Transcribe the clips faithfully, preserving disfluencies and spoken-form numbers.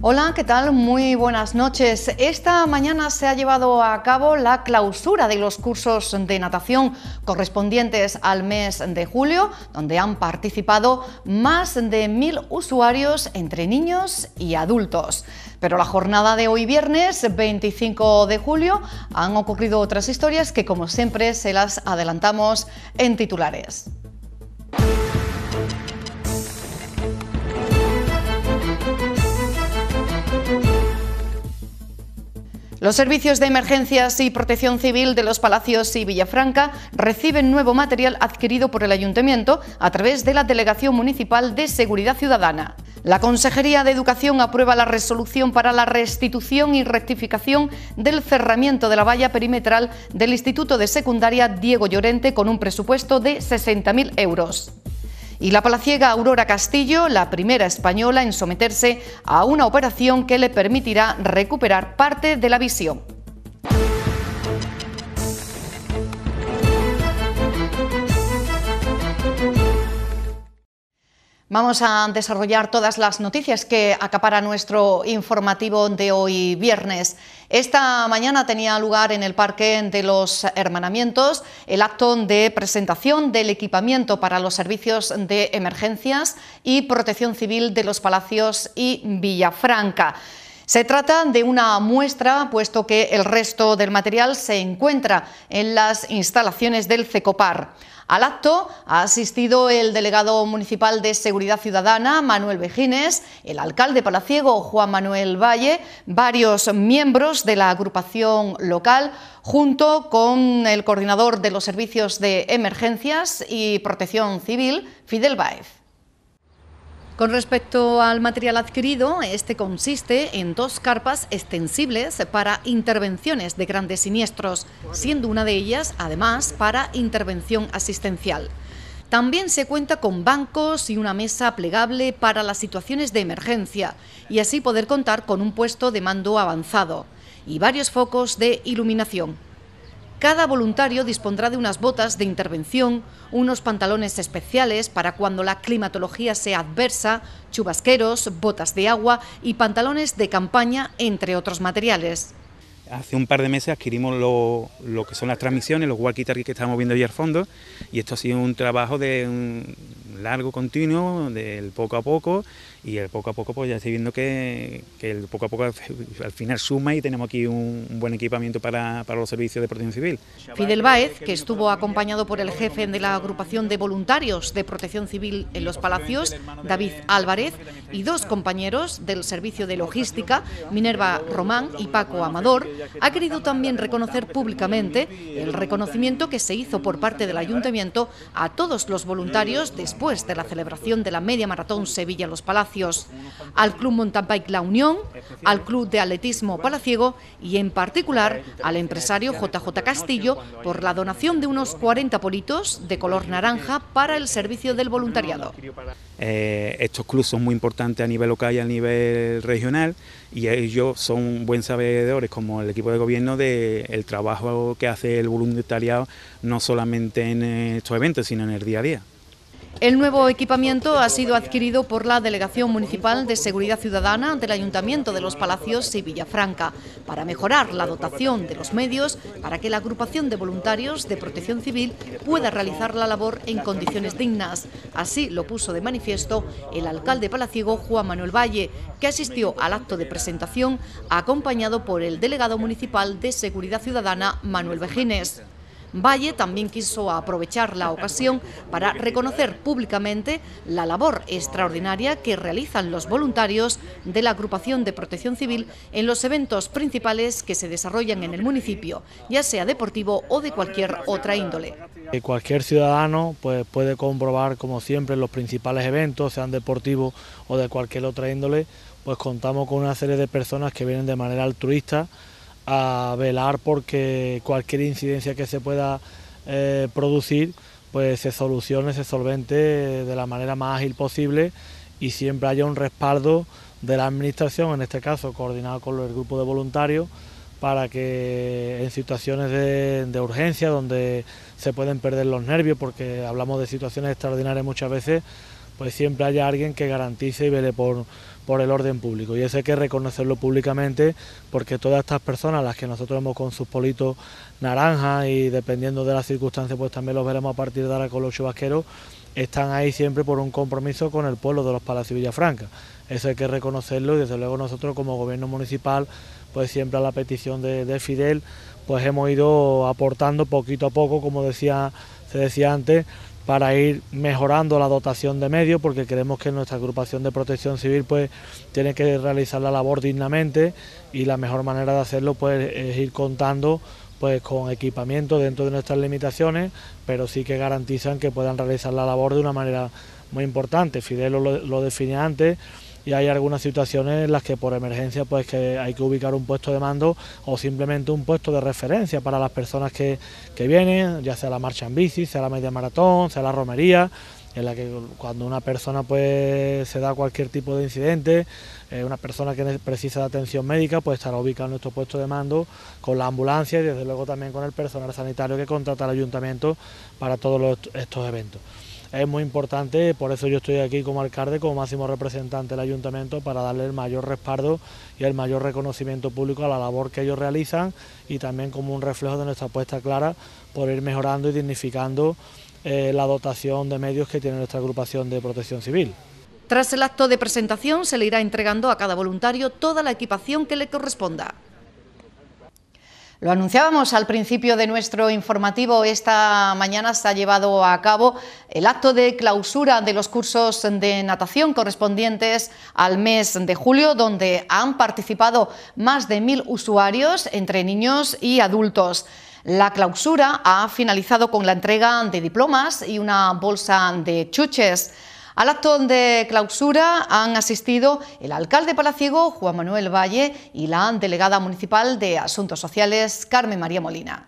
Hola, ¿qué tal? Muy buenas noches. Esta mañana se ha llevado a cabo la clausura de los cursos de natación correspondientes al mes de julio, donde han participado más de mil usuarios entre niños y adultos. Pero la jornada de hoy viernes veinticinco de julio han ocurrido otras historias que, como siempre, se las adelantamos en titulares. Los servicios de emergencias y protección civil de Los Palacios y Villafranca reciben nuevo material adquirido por el Ayuntamiento a través de la Delegación Municipal de Seguridad Ciudadana. La Consejería de Educación aprueba la resolución para la restitución y rectificación del cerramiento de la valla perimetral del Instituto de Secundaria Diego Llorente con un presupuesto de sesenta mil euros. Y la palaciega Aurora Castillo, la primera española en someterse a una operación que le permitirá recuperar parte de la visión. Vamos a desarrollar todas las noticias que acapara nuestro informativo de hoy viernes. Esta mañana tenía lugar en el Parque de los Hermanamientos el acto de presentación del equipamiento para los servicios de emergencias y protección civil de Los Palacios y Villafranca. Se trata de una muestra, puesto que el resto del material se encuentra en las instalaciones del CECOPAR. Al acto ha asistido el delegado municipal de Seguridad Ciudadana, Manuel Vejines, el alcalde palaciego, Juan Manuel Valle, varios miembros de la agrupación local, junto con el coordinador de los servicios de emergencias y protección civil, Fidel Báez. Con respecto al material adquirido, este consiste en dos carpas extensibles para intervenciones de grandes siniestros, siendo una de ellas, además, para intervención asistencial. También se cuenta con bancos y una mesa plegable para las situaciones de emergencia, y así poder contar con un puesto de mando avanzado y varios focos de iluminación. Cada voluntario dispondrá de unas botas de intervención, unos pantalones especiales para cuando la climatología sea adversa, chubasqueros, botas de agua y pantalones de campaña, entre otros materiales. Hace un par de meses adquirimos lo, lo que son las transmisiones, los walkie-talkies que estamos viendo ahí al fondo, y esto ha sido un trabajo de un largo continuo, del poco a poco, y el poco a poco pues ya estoy viendo que, que el poco a poco al final suma y tenemos aquí un, un buen equipamiento para, para los servicios de protección civil. Fidel Báez, que estuvo acompañado por el jefe de la agrupación de voluntarios de protección civil en Los Palacios, David Álvarez, y dos compañeros del servicio de logística, Minerva Román y Paco Amador, ha querido también reconocer públicamente el reconocimiento que se hizo por parte del Ayuntamiento a todos los voluntarios después de la celebración de la media maratón Sevilla-Los Palacios, al Club Mountain Bike La Unión, al Club de Atletismo Palaciego y en particular al empresario J J Castillo por la donación de unos cuarenta politos de color naranja para el servicio del voluntariado. Eh, estos clubes son muy importantes a nivel local y a nivel regional, y ellos son buen sabedores, como el equipo de gobierno, del trabajo que hace el voluntariado, no solamente en estos eventos, sino en el día a día. El nuevo equipamiento ha sido adquirido por la Delegación Municipal de Seguridad Ciudadana del Ayuntamiento de Los Palacios y Villafranca para mejorar la dotación de los medios para que la agrupación de voluntarios de protección civil pueda realizar la labor en condiciones dignas. Así lo puso de manifiesto el alcalde palaciego, Juan Manuel Valle, que asistió al acto de presentación acompañado por el delegado municipal de Seguridad Ciudadana, Manuel Vejines. Valle también quiso aprovechar la ocasión para reconocer públicamente la labor extraordinaria que realizan los voluntarios de la agrupación de protección civil en los eventos principales que se desarrollan en el municipio, ya sea deportivo o de cualquier otra índole. Cualquier ciudadano pues, puede comprobar, como siempre, en los principales eventos, sean deportivos o de cualquier otra índole, pues contamos con una serie de personas que vienen de manera altruista a velar porque cualquier incidencia que se pueda eh, producir pues se solucione, se solvente de la manera más ágil posible y siempre haya un respaldo de la administración, en este caso coordinado con el grupo de voluntarios, para que en situaciones de, de urgencia, donde se pueden perder los nervios, porque hablamos de situaciones extraordinarias muchas veces, pues siempre haya alguien que garantice y vele por, por el orden público, y eso hay que reconocerlo públicamente, porque todas estas personas, las que nosotros vemos con sus politos naranjas y dependiendo de las circunstancias pues también los veremos a partir de ahora con los chubasqueros, están ahí siempre por un compromiso con el pueblo de Los Palacios y Villafranca. Eso hay que reconocerlo, y desde luego nosotros como gobierno municipal pues siempre a la petición de, de Fidel pues hemos ido aportando poquito a poco, como decía, se decía antes, para ir mejorando la dotación de medios, porque creemos que nuestra agrupación de protección civil pues tiene que realizar la labor dignamente, y la mejor manera de hacerlo pues es ir contando pues con equipamiento dentro de nuestras limitaciones, pero sí que garantizan que puedan realizar la labor de una manera muy importante. Fidel lo, lo definía antes, y hay algunas situaciones en las que por emergencia pues que hay que ubicar un puesto de mando o simplemente un puesto de referencia para las personas que, que vienen, ya sea la marcha en bici, sea la media maratón, sea la romería, en la que cuando una persona pues se da cualquier tipo de incidente, eh, una persona que precisa de atención médica pues estará ubicado en nuestro puesto de mando con la ambulancia y desde luego también con el personal sanitario que contrata el ayuntamiento para todos los, estos eventos. Es muy importante, por eso yo estoy aquí como alcalde, como máximo representante del ayuntamiento, para darle el mayor respaldo y el mayor reconocimiento público a la labor que ellos realizan, y también como un reflejo de nuestra apuesta clara por ir mejorando y dignificando eh, la dotación de medios que tiene nuestra agrupación de protección civil. Tras el acto de presentación se le irá entregando a cada voluntario toda la equipación que le corresponda. Lo anunciábamos al principio de nuestro informativo, esta mañana se ha llevado a cabo el acto de clausura de los cursos de natación correspondientes al mes de julio, donde han participado más de mil usuarios entre niños y adultos. La clausura ha finalizado con la entrega de diplomas y una bolsa de chuches. Al acto de clausura han asistido el alcalde palaciego, Juan Manuel Valle, y la delegada municipal de Asuntos Sociales, Carmen María Molina.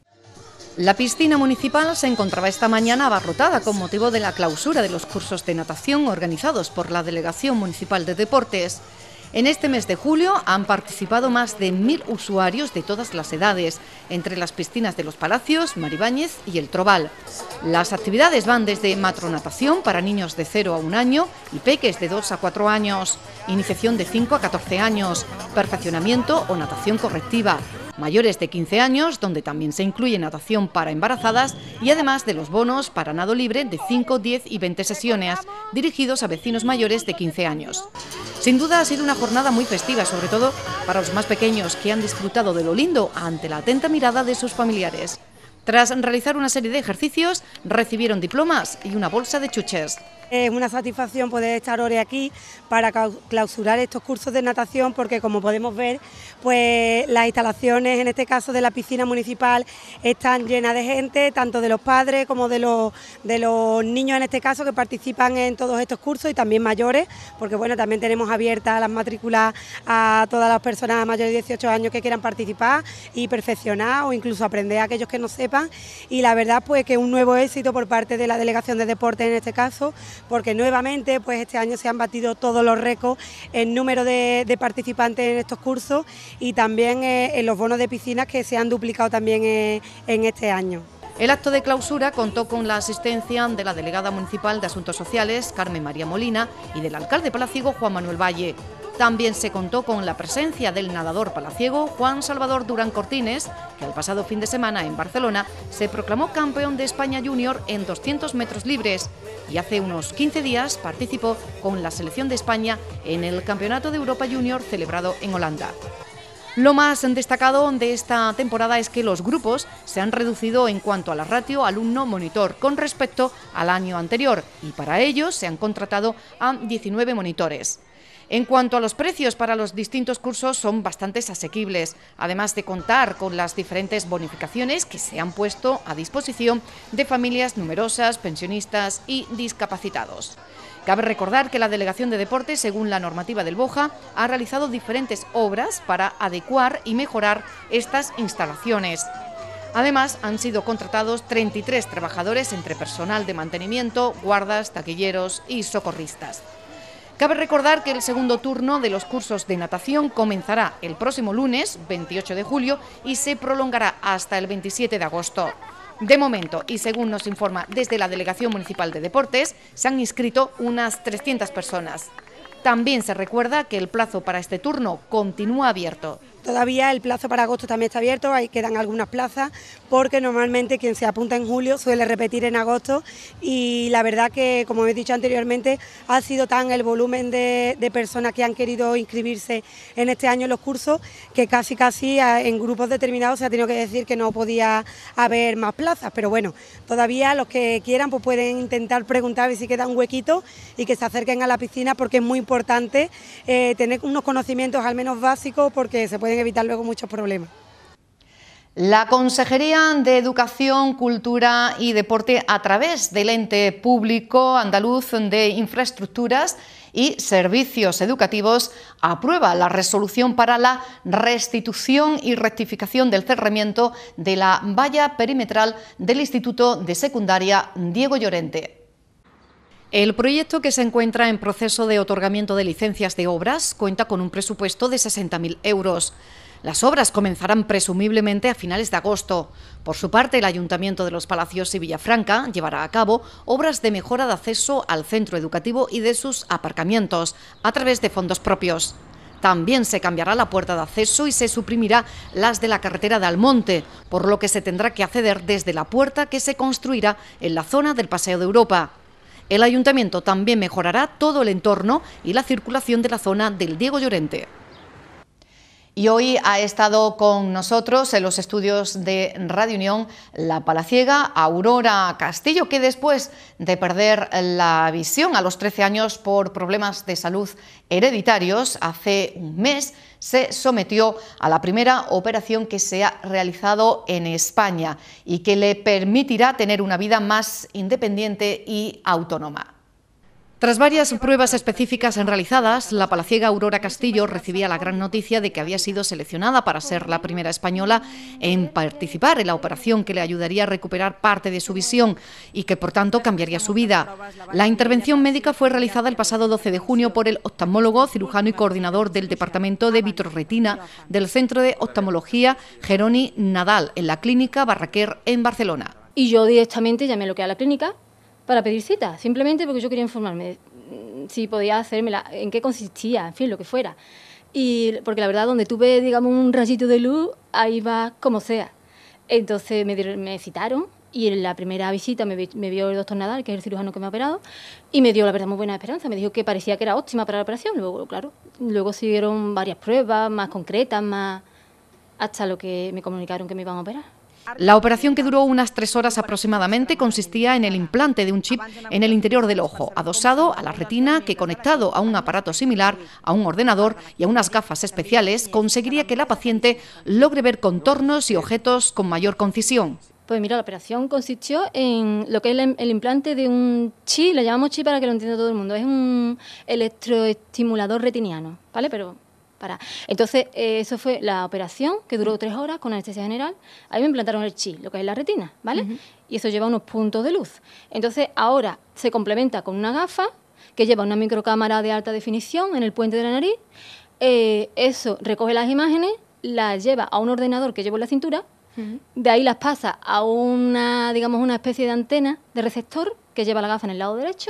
La piscina municipal se encontraba esta mañana abarrotada con motivo de la clausura de los cursos de natación organizados por la Delegación Municipal de Deportes. En este mes de julio han participado más de mil usuarios de todas las edades, entre las piscinas de Los Palacios, Maribáñez y El Trobal. Las actividades van desde matronatación para niños de cero a un año y peques de dos a cuatro años, iniciación de cinco a catorce años, perfeccionamiento o natación correctiva, mayores de quince años, donde también se incluye natación para embarazadas, y además de los bonos para nado libre de cinco, diez y veinte sesiones, dirigidos a vecinos mayores de quince años. Sin duda ha sido una jornada muy festiva, sobre todo para los más pequeños, que han disfrutado de lo lindo ante la atenta mirada de sus familiares. Tras realizar una serie de ejercicios, recibieron diplomas y una bolsa de chuches. Es una satisfacción poder estar hoy aquí para clausurar estos cursos de natación, porque como podemos ver, pues las instalaciones, en este caso de la piscina municipal, están llenas de gente, tanto de los padres como de los, de los niños, en este caso, que participan en todos estos cursos, y también mayores, porque bueno, también tenemos abiertas las matrículas a todas las personas mayores de dieciocho años que quieran participar y perfeccionar o incluso aprender a aquellos que no sepan. Y la verdad pues que un nuevo éxito por parte de la Delegación de Deportes en este caso, porque nuevamente pues este año se han batido todos los récords en número de, de participantes en estos cursos, y también eh, en los bonos de piscinas, que se han duplicado también eh, en este año. El acto de clausura contó con la asistencia de la delegada municipal de Asuntos Sociales, Carmen María Molina, y del alcalde palaciego, Juan Manuel Valle. También se contó con la presencia del nadador palaciego Juan Salvador Durán Cortines, que el pasado fin de semana en Barcelona se proclamó campeón de España Junior en doscientos metros libres, y hace unos quince días participó con la selección de España en el Campeonato de Europa Junior celebrado en Holanda. Lo más destacado de esta temporada es que los grupos se han reducido en cuanto a la ratio alumno-monitor con respecto al año anterior, y para ello se han contratado a diecinueve monitores. En cuanto a los precios para los distintos cursos, son bastante asequibles, además de contar con las diferentes bonificaciones que se han puesto a disposición de familias numerosas, pensionistas y discapacitados. Cabe recordar que la Delegación de Deportes, según la normativa del BOJA, ha realizado diferentes obras para adecuar y mejorar estas instalaciones. Además, han sido contratados treinta y tres trabajadores entre personal de mantenimiento, guardas, taquilleros y socorristas. Cabe recordar que el segundo turno de los cursos de natación comenzará el próximo lunes, veintiocho de julio, y se prolongará hasta el veintisiete de agosto. De momento, y según nos informa desde la Delegación Municipal de Deportes, se han inscrito unas trescientas personas. también se recuerda que el plazo para este turno continúa abierto. Todavía el plazo para agosto también está abierto, ahí quedan algunas plazas, porque normalmente quien se apunta en julio suele repetir en agosto, y la verdad que, como he dicho anteriormente, ha sido tan el volumen de, de personas que han querido inscribirse en este año en los cursos, que casi casi en grupos determinados se ha tenido que decir que no podía haber más plazas, pero bueno, todavía los que quieran pues pueden intentar preguntar a ver si queda un huequito y que se acerquen a la piscina, porque es muy importante eh, tener unos conocimientos al menos básicos, porque se pueden evitar luego muchos problemas. La Consejería de Educación, Cultura y Deporte, a través del ente público andaluz de Infraestructuras y Servicios Educativos, aprueba la resolución para la restitución y rectificación del cerramiento de la valla perimetral del Instituto de Secundaria Diego Llorente. El proyecto, que se encuentra en proceso de otorgamiento de licencias de obras, cuenta con un presupuesto de sesenta mil euros. Las obras comenzarán presumiblemente a finales de agosto. Por su parte, el Ayuntamiento de Los Palacios y Villafranca llevará a cabo obras de mejora de acceso al centro educativo y de sus aparcamientos a través de fondos propios. También se cambiará la puerta de acceso y se suprimirá las de la carretera de Almonte, por lo que se tendrá que acceder desde la puerta que se construirá en la zona del Paseo de Europa. El Ayuntamiento también mejorará todo el entorno y la circulación de la zona del Diego Llorente. Y hoy ha estado con nosotros en los estudios de Radio Unión la palaciega Aurora Castillo, que después de perder la visión a los trece años por problemas de salud hereditarios, hace un mes se sometió a la primera operación que se ha realizado en España y que le permitirá tener una vida más independiente y autónoma. Tras varias pruebas específicas realizadas, la palaciega Aurora Castillo recibía la gran noticia de que había sido seleccionada para ser la primera española en participar en la operación que le ayudaría a recuperar parte de su visión y que, por tanto, cambiaría su vida. La intervención médica fue realizada el pasado doce de junio por el oftalmólogo, cirujano y coordinador del Departamento de Vitrorretina del Centro de Oftalmología Jeroni Nadal, en la Clínica Barraquer en Barcelona. Y yo directamente llamé lo que a la clínica para pedir cita, simplemente porque yo quería informarme si podía hacérmela, en qué consistía, en fin, lo que fuera. Y porque la verdad, donde tuve, digamos, un rayito de luz, ahí va como sea. Entonces me, dieron, me citaron y en la primera visita me, me vio el doctor Nadal, que es el cirujano que me ha operado, y me dio, la verdad, muy buena esperanza. Me dijo que parecía que era óptima para la operación. Luego, claro, luego siguieron varias pruebas más concretas, más hasta lo que me comunicaron que me iban a operar. La operación, que duró unas tres horas aproximadamente, consistía en el implante de un chip en el interior del ojo, adosado a la retina, que, conectado a un aparato similar, a un ordenador y a unas gafas especiales, conseguiría que la paciente logre ver contornos y objetos con mayor concisión. Pues mira, la operación consistió en lo que es el, el implante de un chip, le llamamos chip para que lo entienda todo el mundo, es un electroestimulador retiniano, ¿vale? Pero para. Entonces, eh, eso fue la operación, que duró tres horas con anestesia general. Ahí me implantaron el chip, lo que es la retina, ¿vale? Uh-huh. Y eso lleva unos puntos de luz. Entonces, ahora se complementa con una gafa que lleva una microcámara de alta definición en el puente de la nariz. Eh, eso recoge las imágenes, las lleva a un ordenador que llevo en la cintura, uh-huh. De ahí las pasa a una, digamos, una especie de antena de receptor que lleva la gafa en el lado derecho,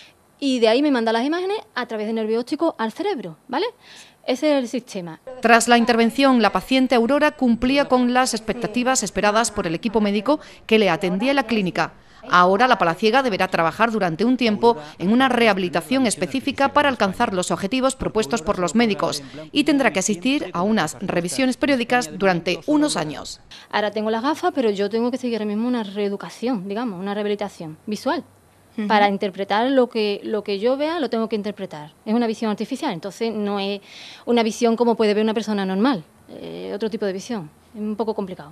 y de ahí me manda las imágenes a través de nervio óptico al cerebro, ¿vale? Ese es el sistema. Tras la intervención, la paciente Aurora cumplía con las expectativas esperadas por el equipo médico que le atendía en la clínica. Ahora la palaciega deberá trabajar durante un tiempo en una rehabilitación específica para alcanzar los objetivos propuestos por los médicos y tendrá que asistir a unas revisiones periódicas durante unos años. Ahora tengo las gafas, pero yo tengo que seguir ahora mismo una reeducación, digamos, una rehabilitación visual. Uh-huh. Para interpretar lo que, lo que yo vea, lo tengo que interpretar. Es una visión artificial, entonces no es una visión como puede ver una persona normal. Eh, otro tipo de visión. Es un poco complicado.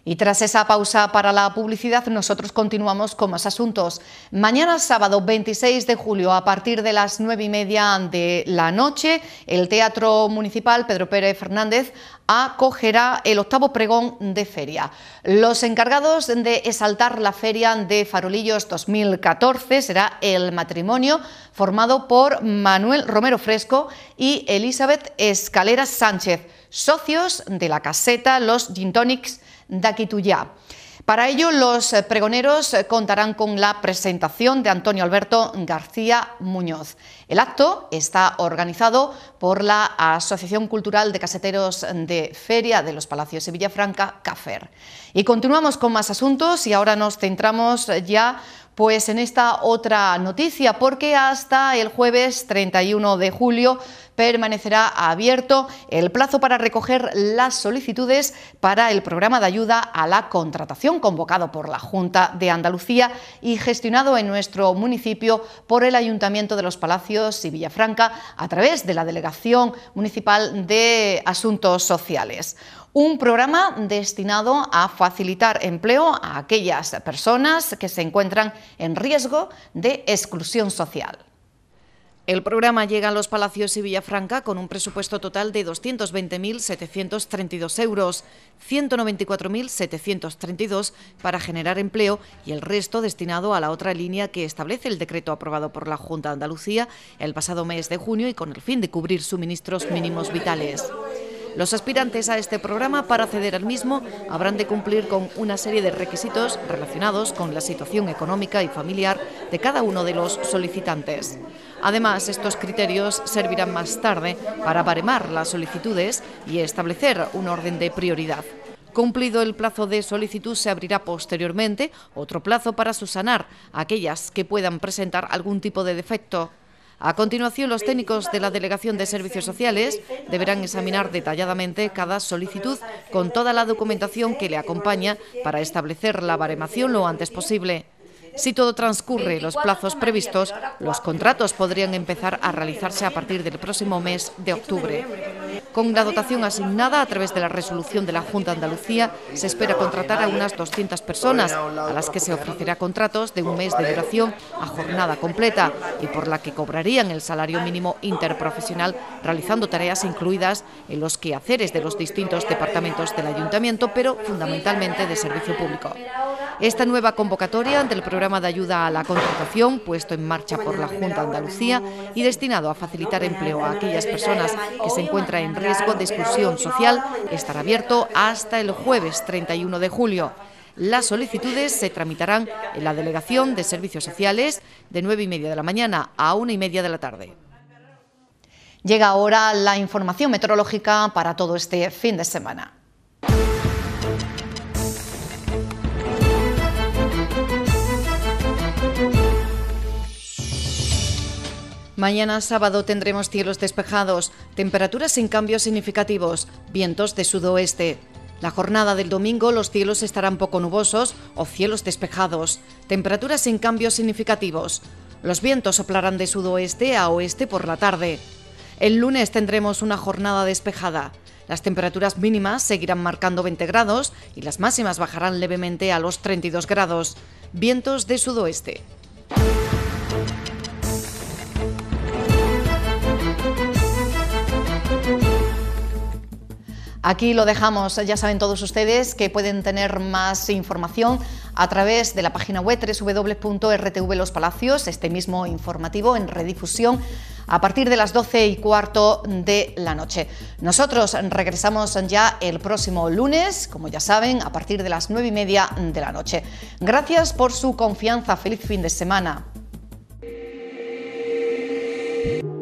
Y tras esa pausa para la publicidad, nosotros continuamos con más asuntos. Mañana sábado veintiséis de julio, a partir de las nueve y media de la noche, el Teatro Municipal Pedro Pérez Fernández acogerá el octavo pregón de feria. Los encargados de exaltar la Feria de Farolillos dos mil catorce será el matrimonio formado por Manuel Romero Fresco y Elizabeth Escalera Sánchez, socios de la caseta Los Gin Tonics d'Aquituyá. Para ello, los pregoneros contarán con la presentación de Antonio Alberto García Muñoz. El acto está organizado por la Asociación Cultural de Caseteros de Feria de los Palacios de Villafranca, CAFER. Y continuamos con más asuntos y ahora nos centramos ya pues en esta otra noticia, porque hasta el jueves treinta y uno de julio permanecerá abierto el plazo para recoger las solicitudes para el programa de ayuda a la contratación convocado por la Junta de Andalucía y gestionado en nuestro municipio por el Ayuntamiento de Los Palacios y Villafranca a través de la Delegación Municipal de Asuntos Sociales. Un programa destinado a facilitar empleo a aquellas personas que se encuentran en riesgo de exclusión social. El programa llega a Los Palacios y Villafranca con un presupuesto total de doscientos veinte mil setecientos treinta y dos euros, ciento noventa y cuatro mil setecientos treinta y dos para generar empleo y el resto destinado a la otra línea que establece el decreto aprobado por la Junta de Andalucía el pasado mes de junio y con el fin de cubrir suministros mínimos vitales. Los aspirantes a este programa, para acceder al mismo, habrán de cumplir con una serie de requisitos relacionados con la situación económica y familiar de cada uno de los solicitantes. Además, estos criterios servirán más tarde para baremar las solicitudes y establecer un orden de prioridad. Cumplido el plazo de solicitud, se abrirá posteriormente otro plazo para subsanar aquellas que puedan presentar algún tipo de defecto. A continuación, los técnicos de la Delegación de Servicios Sociales deberán examinar detalladamente cada solicitud con toda la documentación que le acompaña para establecer la baremación lo antes posible. Si todo transcurre los plazos previstos, los contratos podrían empezar a realizarse a partir del próximo mes de octubre. Con la dotación asignada a través de la resolución de la Junta de Andalucía, se espera contratar a unas doscientas personas, a las que se ofrecerá contratos de un mes de duración a jornada completa y por la que cobrarían el salario mínimo interprofesional realizando tareas incluidas en los quehaceres de los distintos departamentos del Ayuntamiento, pero fundamentalmente de servicio público. Esta nueva convocatoria del programa de ayuda a la contratación, puesto en marcha por la Junta de Andalucía y destinado a facilitar empleo a aquellas personas que se encuentran en riesgo de exclusión social, estará abierto hasta el jueves treinta y uno de julio. Las solicitudes se tramitarán en la Delegación de Servicios Sociales de nueve y media de la mañana a una y media de la tarde. Llega ahora la información meteorológica para todo este fin de semana. Mañana sábado tendremos cielos despejados, temperaturas sin cambios significativos, vientos de sudoeste. La jornada del domingo los cielos estarán poco nubosos o cielos despejados, temperaturas sin cambios significativos. Los vientos soplarán de sudoeste a oeste por la tarde. El lunes tendremos una jornada despejada. Las temperaturas mínimas seguirán marcando veinte grados y las máximas bajarán levemente a los treinta y dos grados. Vientos de sudoeste. Aquí lo dejamos. Ya saben todos ustedes que pueden tener más información a través de la página web doble u doble u doble u punto r t v Los Palacios, este mismo informativo en redifusión a partir de las doce y cuarto de la noche. Nosotros regresamos ya el próximo lunes, como ya saben, a partir de las nueve y media de la noche. Gracias por su confianza. Feliz fin de semana.